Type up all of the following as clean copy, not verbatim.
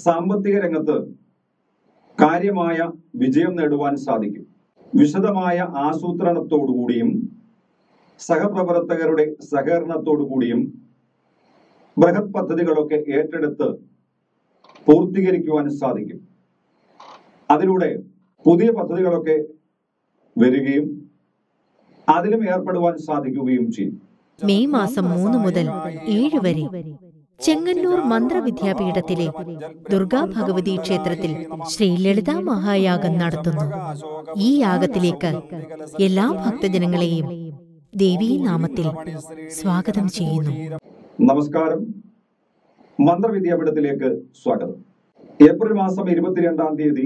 സാമ്പത്തിക രംഗത്ത് കാര്യമായ വിജയം നേടുവാൻ സാധിക്കും. വിശദമായ ആസൂത്രണത്തോടുകൂടിയും സഹപ്രവർത്തകരുടെ സഹകരണത്തോടുകൂടിയും ബൃഹത് പദ്ധതികളൊക്കെ ഏറ്റെടുത്ത് പൂർത്തീകരിക്കുവാൻ സാധിക്കും. അതിലൂടെ പുതിയ പദ്ധതികളൊക്കെ വരികയും അതിലും ഏർപ്പെടുവാൻ സാധിക്കുകയും ചെയ്യും. മെയ് മാസം 3 മുതൽ 7 വരെ ചെങ്ങന്നൂർ മന്ത്രവിദ്യാപീഠത്തിലെ ദുർഗാ ഭഗവതി ക്ഷേത്രത്തിൽ ശ്രീ ലളിതാ മഹായാഗം നടത്തുന്നു. ഈ യാഗത്തിലേക്ക് എല്ലാ ഭക്തജനങ്ങളെയും ദേവീനാമത്തിൽ സ്വാഗതം ചെയ്യുന്നു. നമസ്കാരം. മന്ത്രവിദ്യാപീഠത്തിലേക്ക് സ്വാഗതം. ഏപ്രിൽ മാസം 22-ാം തീയതി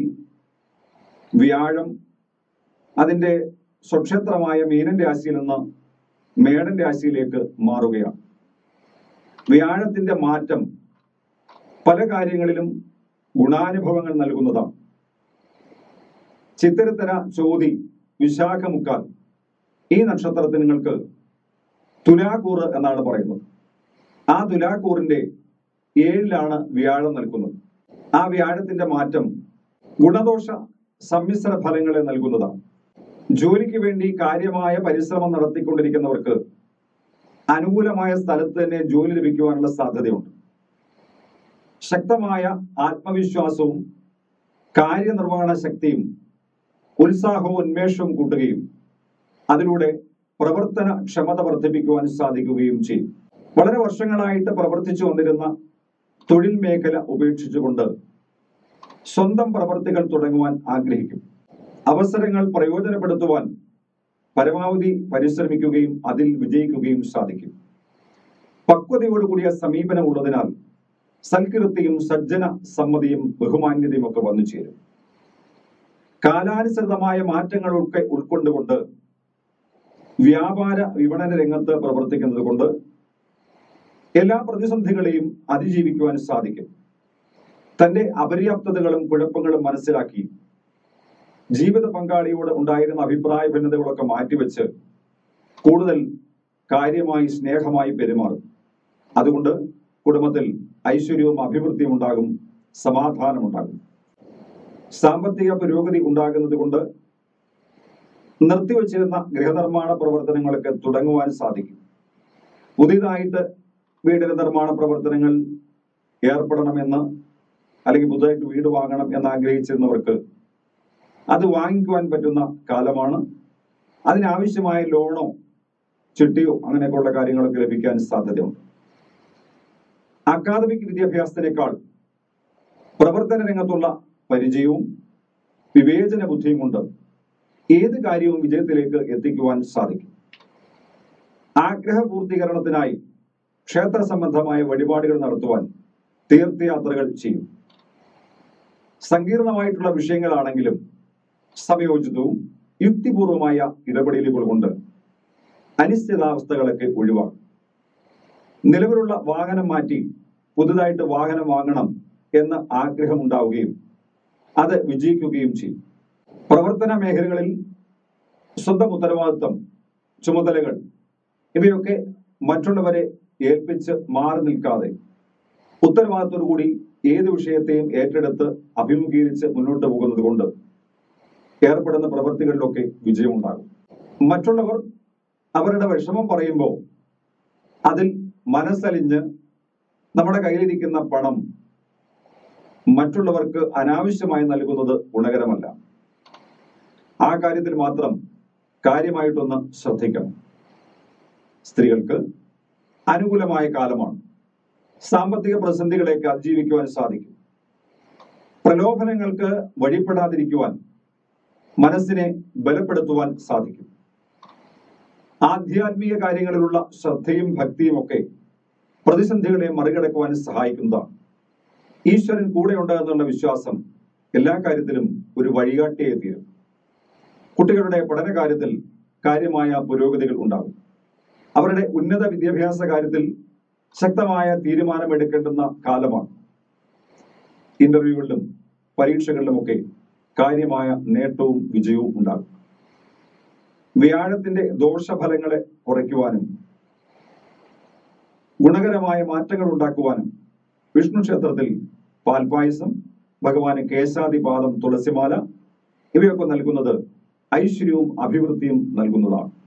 വ്യാഴം അതിന്റെ സ്വക്ഷേത്രമായ മീനൻ രാശിയിൽ നിന്ന് മേടൻ രാശിയിലേക്ക് മാറുകയാണ്. വ്യാഴത്തിന്റെ മാറ്റം പല കാര്യങ്ങളിലും ഗുണാനുഭവങ്ങൾ നൽകുന്നതാണ്. ചിത്തിരത്തര, ചോതി, വിശാഖമുക്കാൽ ഈ നക്ഷത്രത്തിന് നിങ്ങൾക്ക് തുലാക്കൂറ് എന്നാണ് പറയുന്നത്. ആ തുലാക്കൂറിന്റെ 7-ലാണ് വ്യാഴം നിൽക്കുന്നത്. ആ വ്യാഴത്തിന്റെ മാറ്റം ഗുണദോഷ സമ്മിശ്ര ഫലങ്ങളെ നൽകുന്നതാണ്. ജോലിക്ക് വേണ്ടി കാര്യമായ പരിശ്രമം നടത്തിക്കൊണ്ടിരിക്കുന്നവർക്ക് അനുകൂലമായ സ്ഥലത്ത് തന്നെ ജോലി ലഭിക്കുവാനുള്ള സാധ്യതയുണ്ട്. ശക്തമായ ആത്മവിശ്വാസവും കാര്യനിർവഹണ ശക്തിയും ഉത്സാഹവും ഉന്മേഷവും കൂട്ടുകയും അതിലൂടെ പ്രവർത്തന ക്ഷമത വർദ്ധിപ്പിക്കുവാൻ സാധിക്കുകയും ചെയ്യും. വളരെ വർഷങ്ങളായിട്ട് പ്രവർത്തിച്ചു വന്നിരുന്ന തൊഴിൽ മേഖല ഉപേക്ഷിച്ചുകൊണ്ട് സ്വന്തം പ്രവർത്തികൾ തുടങ്ങുവാൻ ആഗ്രഹിക്കും. അവസരങ്ങൾ പ്രയോജനപ്പെടുത്തുവാൻ പരമാവധി പരിശ്രമിക്കുകയും അതിൽ വിജയിക്കുകയും സാധിക്കും. പക്വതയോടുകൂടിയ സമീപനം ഉള്ളതിനാൽ സൽകീർത്തിയും സജ്ജന സമ്മതിയും ബഹുമാന്യതയും ഒക്കെ വന്നു ചേരും. കാലാനുസൃതമായ മാറ്റങ്ങളൊക്കെ ഉൾക്കൊണ്ടുകൊണ്ട് വ്യാപാര വിപണന രംഗത്ത് പ്രവർത്തിക്കുന്നത് കൊണ്ട് എല്ലാ പ്രതിസന്ധികളെയും അതിജീവിക്കുവാൻ സാധിക്കും. തന്റെ അപര്യാപ്തതകളും കുഴപ്പങ്ങളും മനസ്സിലാക്കി ജീവിത പങ്കാളിയോട് ഉണ്ടായിരുന്ന അഭിപ്രായ ഭിന്നതകളൊക്കെ മാറ്റിവെച്ച് കൂടുതൽ കാര്യമായി സ്നേഹമായി പെരുമാറും. അതുകൊണ്ട് കുടുംബത്തിൽ ഐശ്വര്യവും അഭിവൃദ്ധിയും ഉണ്ടാകും, സമാധാനമുണ്ടാകും. സാമ്പത്തിക പുരോഗതി ഉണ്ടാകുന്നത് കൊണ്ട് നിർത്തിവെച്ചിരുന്ന ഗൃഹനിർമ്മാണ പ്രവർത്തനങ്ങളൊക്കെ തുടങ്ങുവാൻ സാധിക്കും. പുതിയതായിട്ട് വീടിന് നിർമ്മാണ പ്രവർത്തനങ്ങൾ ഏർപ്പെടണമെന്ന് അല്ലെങ്കിൽ പുതുതായിട്ട് വീട് വാങ്ങണം എന്ന് ആഗ്രഹിച്ചിരുന്നവർക്ക് അത് വാങ്ങിക്കുവാൻ പറ്റുന്ന കാലമാണ്. അതിനാവശ്യമായ ലോണോ ചിട്ടിയോ അങ്ങനെയൊക്കെയുള്ള കാര്യങ്ങളൊക്കെ ലഭിക്കാൻ സാധ്യതയുണ്ട്. അക്കാദമിക് വിദ്യാഭ്യാസത്തിനേക്കാൾ പ്രവർത്തന രംഗത്തുള്ള പരിചയവും വിവേചന ബുദ്ധിയും കൊണ്ട് ഏത് കാര്യവും വിജയത്തിലേക്ക് എത്തിക്കുവാൻ സാധിക്കും. ആഗ്രഹ പൂർത്തീകരണത്തിനായി ക്ഷേത്ര സംബന്ധമായ വഴിപാടുകൾ നടത്തുവാൻ തീർത്ഥയാത്രകൾ ചെയ്യും. സങ്കീർണമായിട്ടുള്ള വിഷയങ്ങളാണെങ്കിലും സമയോചിതവും യുക്തിപൂർവമായ ഇടപെടലുകൾ കൊണ്ട് അനിശ്ചിതാവസ്ഥകളൊക്കെ ഒഴിവാക്കും. നിലവിലുള്ള വാഹനം മാറ്റി പുതുതായിട്ട് വാഹനം വാങ്ങണം എന്ന ആഗ്രഹം ഉണ്ടാവുകയും അത് വിജയിക്കുകയും ചെയ്യും. പ്രവർത്തന മേഖലകളിൽ സ്വന്തം ഉത്തരവാദിത്വം, ചുമതലകൾ ഇവയൊക്കെ മറ്റുള്ളവരെ ഏൽപ്പിച്ച് മാറി നിൽക്കാതെ ഉത്തരവാദിത്തോടുകൂടി ഏത് വിഷയത്തെയും ഏറ്റെടുത്ത് അഭിമുഖീകരിച്ച് മുന്നോട്ട് പോകുന്നത് കൊണ്ട് ഏർപ്പെടുന്ന പ്രവൃത്തികളിലൊക്കെ വിജയമുണ്ടാകും. മറ്റുള്ളവർ അവരുടെ വിഷമം പറയുമ്പോൾ അതിൽ മനസ്സലിഞ്ഞ് നമ്മുടെ കയ്യിലിരിക്കുന്ന പണം മറ്റുള്ളവർക്ക് അനാവശ്യമായി നൽകുന്നത് ഗുണകരമല്ല. ആ കാര്യത്തിൽ മാത്രം കാര്യമായിട്ടൊന്ന് ശ്രദ്ധിക്കണം. സ്ത്രീകൾക്ക് അനുകൂലമായ കാലമാണ്. സാമ്പത്തിക പ്രതിസന്ധികളെയൊക്കെ അതിജീവിക്കുവാൻ സാധിക്കും. പ്രലോഭനങ്ങൾക്ക് വഴിപ്പെടാതിരിക്കുവാൻ മനസ്സിനെ ബലപ്പെടുത്തുവാൻ സാധിക്കും. ആധ്യാത്മിക കാര്യങ്ങളിലുള്ള ശ്രദ്ധയും ഭക്തിയും ഒക്കെ പ്രതിസന്ധികളെ മറികടക്കുവാൻ സഹായിക്കുന്നതാണ്. ഈശ്വരൻ കൂടെയുണ്ട് എന്നുള്ള വിശ്വാസം എല്ലാ കാര്യത്തിലും ഒരു വഴികാട്ടിയായി തീരും. കുട്ടികളുടെ പഠന കാര്യത്തിൽ കാര്യമായ പുരോഗതികൾ ഉണ്ടാകും. അവരുടെ ഉന്നത വിദ്യാഭ്യാസ കാര്യത്തിൽ ശക്തമായ തീരുമാനമെടുക്കേണ്ടുന്ന കാലമാണ്. ഇന്റർവ്യൂകളിലും പരീക്ഷകളിലുമൊക്കെ കാര്യമായ നേട്ടവും വിജയവും ഉണ്ടാകും. വ്യാഴത്തിന്റെ ദോഷഫലങ്ങളെ കുറയ്ക്കുവാനും ഗുണകരമായ മാറ്റങ്ങൾ ഉണ്ടാക്കുവാനും വിഷ്ണു ക്ഷേത്രത്തിൽ പാൽപായസം, ഭഗവാന് കേശാദിപാദം തുളസിമാല ഇവയൊക്കെ നൽകുന്നത് ഐശ്വര്യവും അഭിവൃദ്ധിയും നൽകുന്നതാണ്.